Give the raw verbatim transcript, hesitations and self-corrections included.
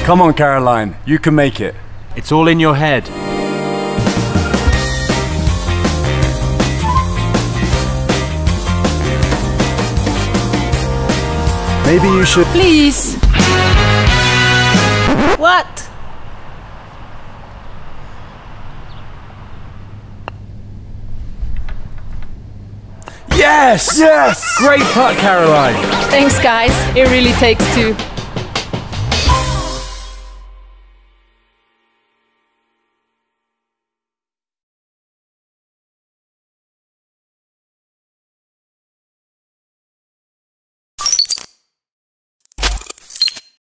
Come on, Caroline, you can make it. It's all in your head. Maybe you should... Please! What? Yes! Yes! Great putt, Caroline. Thanks, guys. It really takes two.